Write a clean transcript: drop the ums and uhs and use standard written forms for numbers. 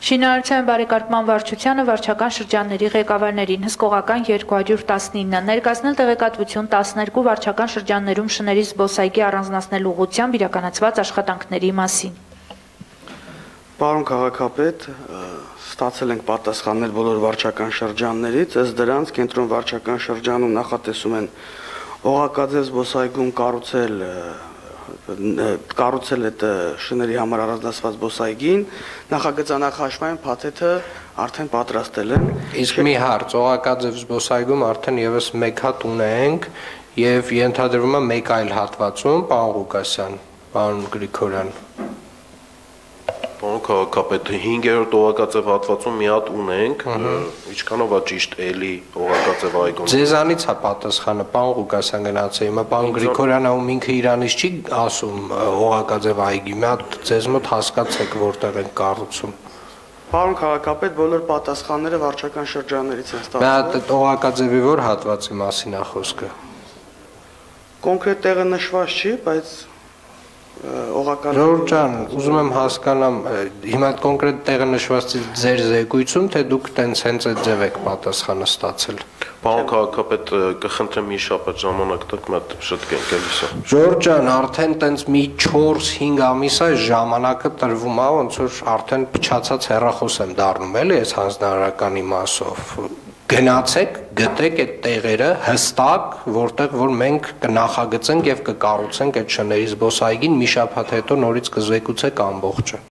Շինարարության բարեկարգման վարչությանը վարչական շրջանների ղեկավարներին հսկողական 219 ներկայացնել տեղեկատվություն 12 վարչական շրջաններում շների զբոսայգի առանձնացնելու ուղղությամբ իրականացված աշխատանքների մասին։ Պարոն քաղաքապետ, ստացել ենք պատասխաններ բոլոր վարչական շրջաններից, ըստ դրանց կենտրոն վարչական շրջանում նախատեսում են օղակաձև զբոսայգում կառուցել այդ շների համար առանձնացված զբոսայգին, նախագծանախաշվային փաթեթը արդեն պատրաստել են։ Իսկ մի հարց, օղակաձև զբոսայգում արդեն եւս մեկ հատ ունենք եւ ենթադրվում է մեկ այլ հատվածում, պարոն Ղուկասյան, պարոն Գրիգորյան։ Պարոն քաղաքապետ, 5-րդ օղակաձև հատվածում մի հատ ունենք, ինչքանով է ճիշտ էլի օղակաձև այգում։ Ձեզանից է պատասխանը, պարոն Ղուկասյան գնացեք, հիմա պարոն Գրիգորյանը ում ինքը իրանից չի ասում օղակաձև այգի, մի հատ ձեզ մոտ հասկացեք որտեղ են կառուցում։ Պարոն քաղաքապետ, բոլոր պատասխանները վարչական շրջաններից են ստացվել։ Դա օղակաձևի որ հատվածի մասին է խոսքը։ Կոնկրետ տեղը նշված չի, բայց Ժորժ ջան, ուզում եմ հասկանամ, հիմա կոնկրետ տեղը նշված ձեր զեկույցում, թե դուք տենց հենց այդ ձև եք պատասխանը ստացել։ Պարոն քաղաքապետ, կխնդրեմ մի շաբաթ ժամանակ տակ մատ շտկենք էլիսա։ Ժորժ ջան, արդեն տենց մի 4-5 ամիս է ժամանակը տրվում է, ոնց որ արդեն փչացած հեռախոս եմ դառնում, էլի այս հանձնարարականի մասով։ Գնացեք, գտեք այդ տեղերը հստակ, որտեղ որ մենք կնախագծենք եւ կկառուցենք այդ շների զբոսայգին մի շաբաթ հետո նորից կզեկուցեք ամբողջը։